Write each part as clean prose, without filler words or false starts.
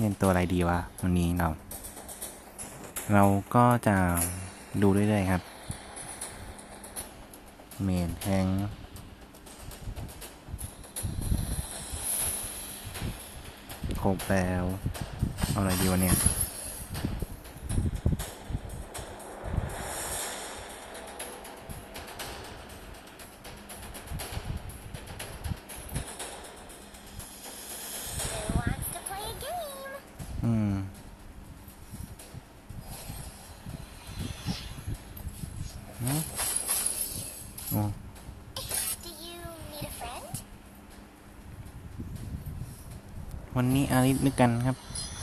เล่นตัวอะไรดีวะวันนี้เราก็จะดูเรื่อยๆครับเมนแทงครบแล้วเอาอะไรดีวะเนี่ยวันนี้อาริสนึกกันครับ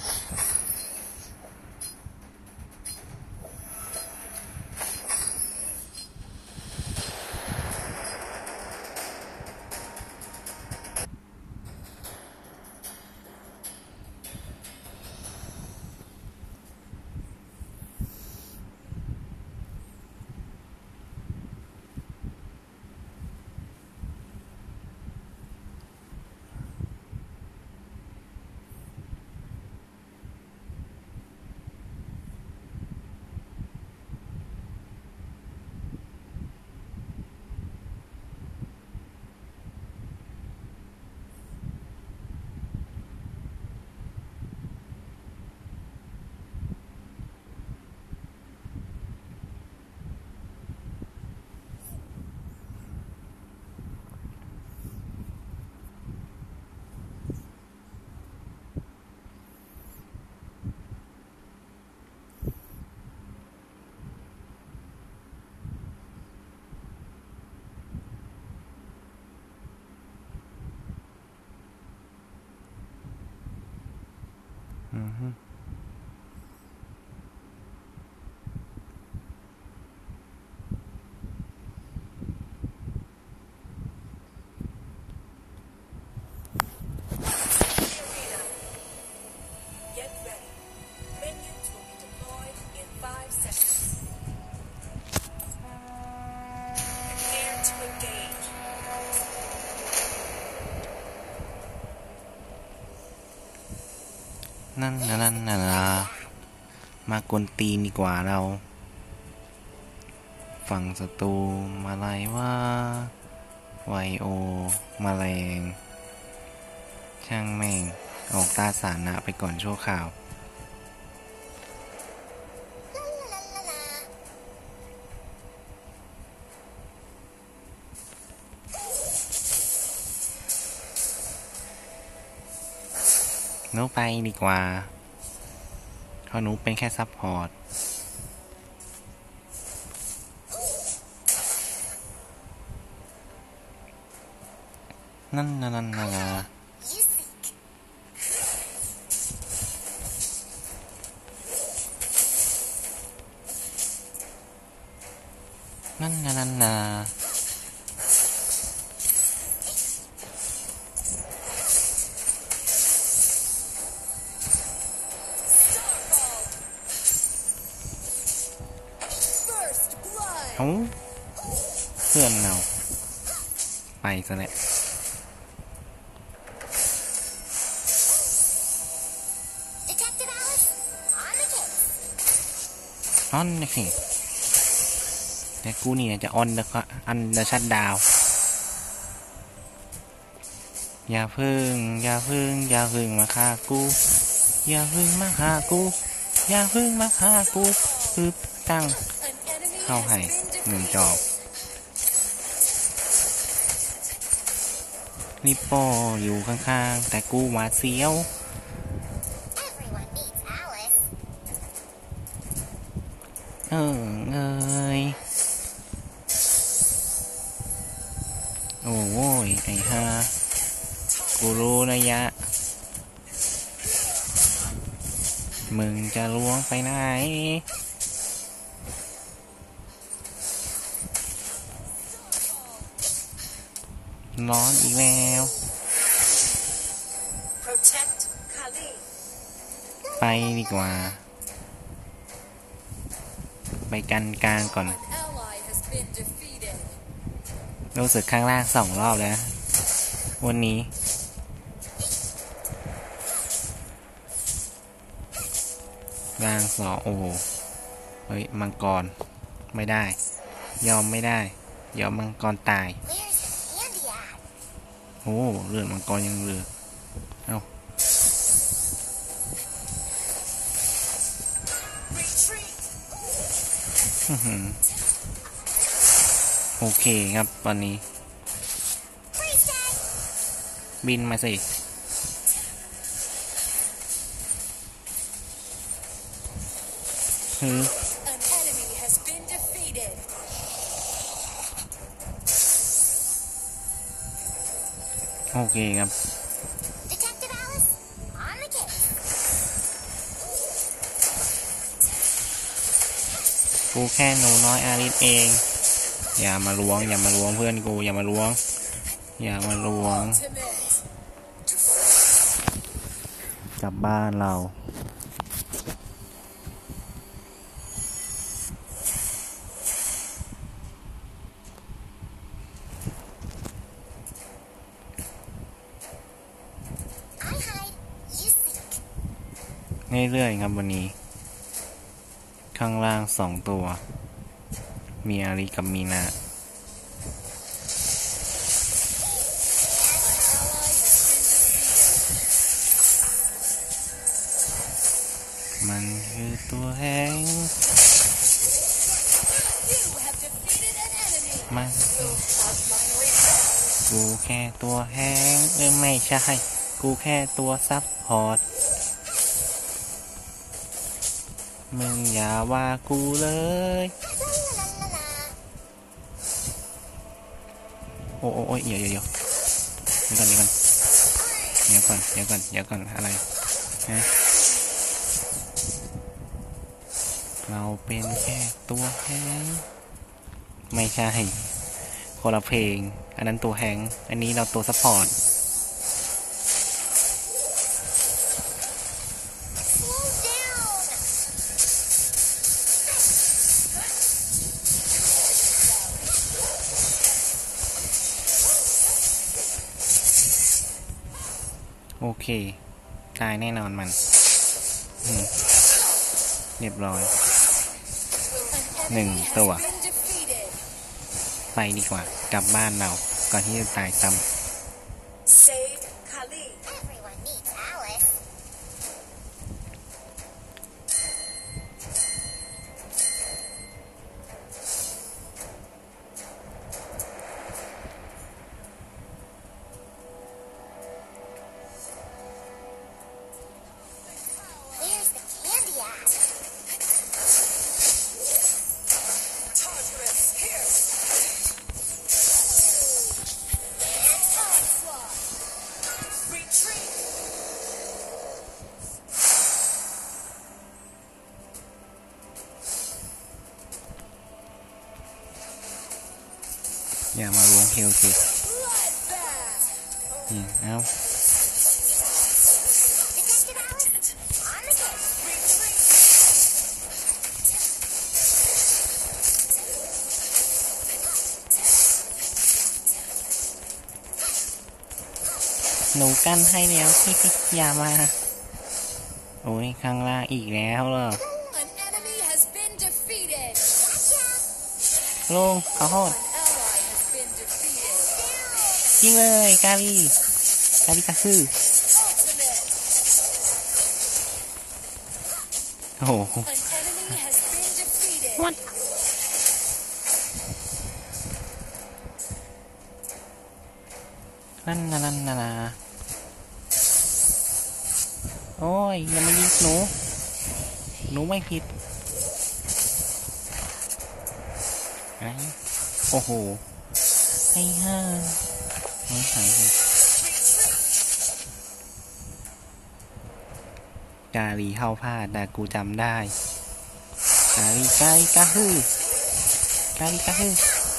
นั่นมากวนตีนดีกว่าเราฝั่งศัตรูมาไล่ว่าไวโอมาแรงช่างแม่งออกตาสานะไปก่อนชั่วคราวหนูไปดีกว่าเพราะหนูเป็นแค่ซัพพอร์ตนั่นนั่นเพื่อนเราไปซะแหละออนนี่สิแต่กูนี่จะออนแล้วก็อันเดอร์ชัดดาวอย่าพึ่งมาฆ่ากูอย่าพึ่งมาฆ่ากูปึ๊บตั้งเข้าให้1 จอบลิปโป้อยู่ข้างๆแต่กูหวาดเสียวเอ้ยโอ้ยไอ้ห่ากูรู้นะยะมึงจะล้วงไปไหนร้อนอีกแล้วไปดีกว่าไปกันกลางก่อนรู้สึกข้างล่าง2 รอบแล้ววันนี้ร่างสองโอ้เฮ้ยมังกรไม่ได้ยอมไม่ได้ยอมมังกรตายโอ้เลือดมังกรยังเหลือเอ้าโอเคครับตอนนี้บินมาสิโอเคครับกูแค่หนูน้อยอาริสเองอย่ามาล้วงเพื่อนกูอย่ามาล้วงกลับบ้านเราเรื่อยๆครับวันนี้ข้างล่าง2 ตัวมีอาริกับมีนามันคือตัวแห้งมันกูแค่ตัวแห้งไม่ใช่กูแค่ตัวซับพอร์ตมึงอย่าว่ากูเลยโอ้ยเดี๋ยวก่อนอะไรนะเราเป็นแค่ตัวแห้งไม่ใช่คนละเพลงอันนั้นตัวแห้งอันนี้เราตัวซัพพอร์ตโอเคตายแน่นอนมันเรียบร้อย1 ตัวไปดีกว่ากลับบ้านเราก่อนที่จะตายซ้ำอย่ามาล้วงเฮลสิเอาหนูกันให้แล้วพี่อย่ามาโอ้ยข้างล่างอีกแล้วเหรอลุงขอโทษยิงเลยกาลีกาคือโอ้โหวัดนั่นโอ้ยอย่ามายิงหนูไม่ผิดโอ้โหไอ้ห่าไม่หายเลยกาลีเข้าพลาดแต่กูจำได้กาลีกาฮือ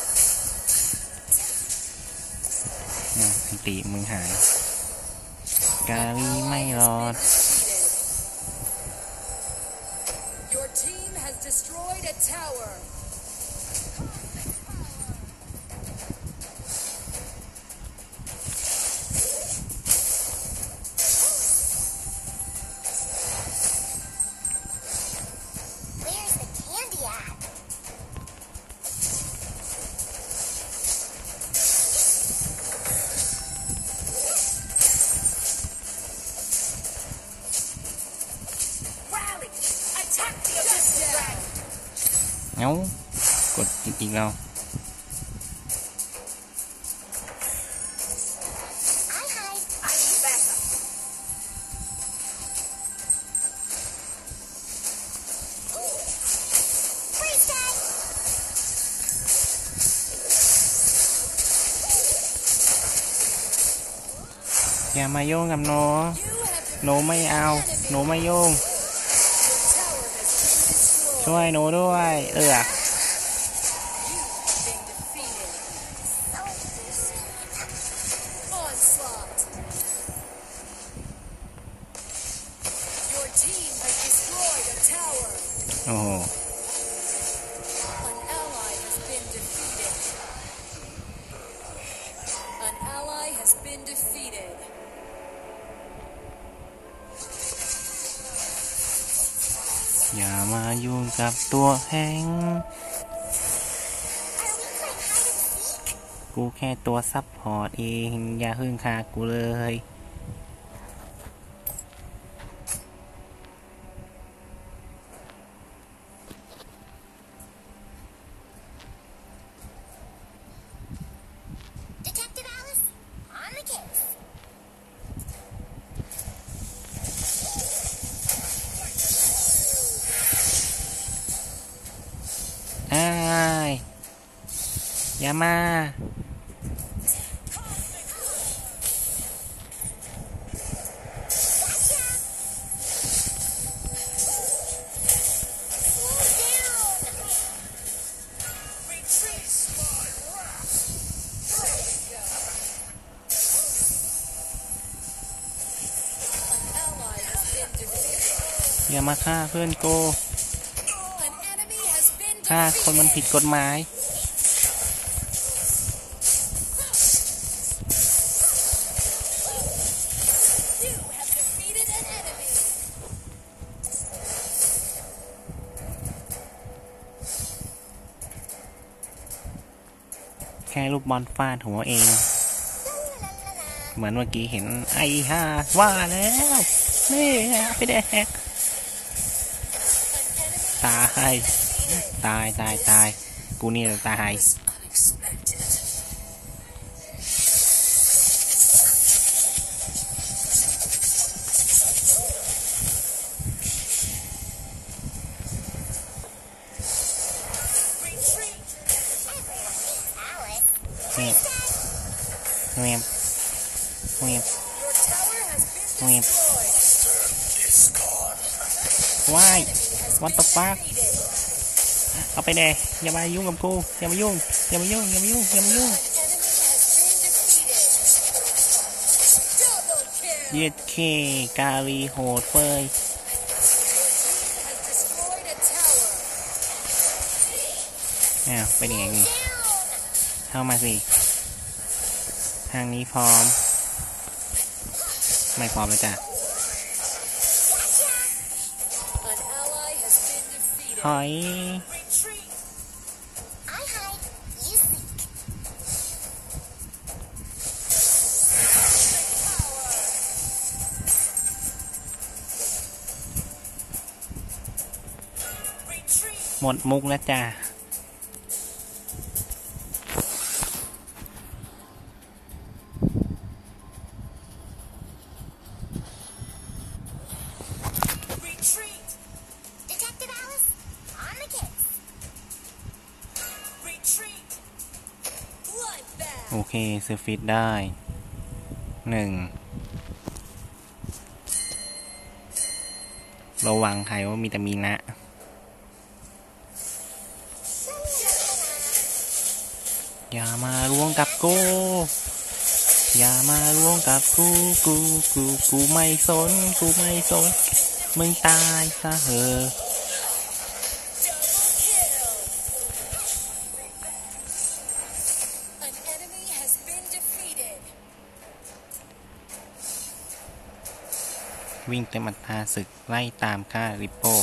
ตีมึงหายกาลีไม่รอดเอ้ากดจริงๆเราอย่ามาโยงกับหนูหนูไม่เอาหนูไม่โยงช่วยหนูด้วยโอ้โหอย่ามายุ่งกับตัวแห้งกูแค่ตัวซับพอร์ตเองอย่าหึ่งฆ่ากูเลยอย่ามาอย่ามาฆ่าเพื่อนกูฆ่าคนมันผิดกฎหมายแค่ลูกบอลฟาดหัวเองเหมือนเมื่อกี้เห็นไอ้ห่าว่าแล้วนี่ไปแดกตายกูนี่จะตายเงียบว้ายwhat the fuck เอาไปแดกอย่ามายุ่งกับกูอย่ามายุ่งเย็ดเคกาลีโหดเฟยเป็นยังไงนี่เข้ามาสิทางนี้พร้อมไม่พร้อมเลยจ้ะหอยหมดมุกแล้วจ้ะโอเคเซอร์ฟิตได้ระวังใครว่ามีแต่มีนะอย่ามาร่วงกับกูไม่สนมึงตายซะเหอะวิ่งเต็มอัตราศึกไล่ตามฆ่าริปโป้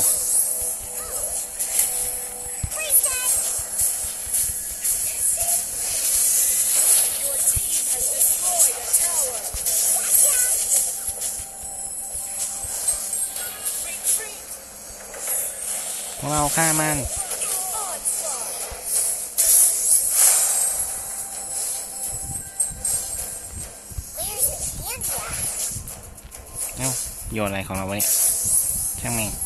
เราฆ่ามันเอ้าโยนอะไรของเราวะเนี่ยช่างแม่ง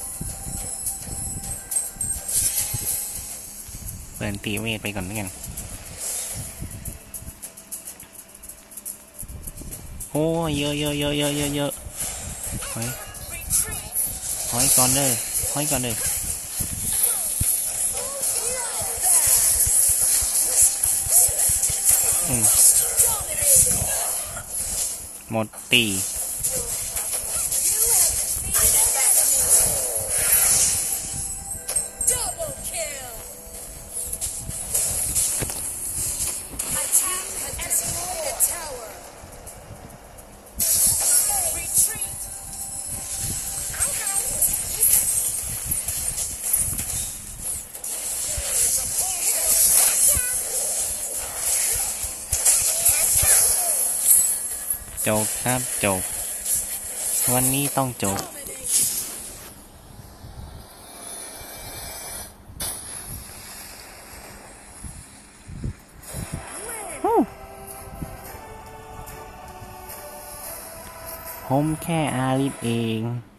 เปิดตีเวทไปก่อนด้วยกันโอ้ยเยอะเยอะเยอะเยอะเยอะเยอะเฮ้ยห้อยก่อนเลยห้อยก่อนเลยหมดตีจบครับจบวันนี้ต้องจบผมแค่อาริสเอง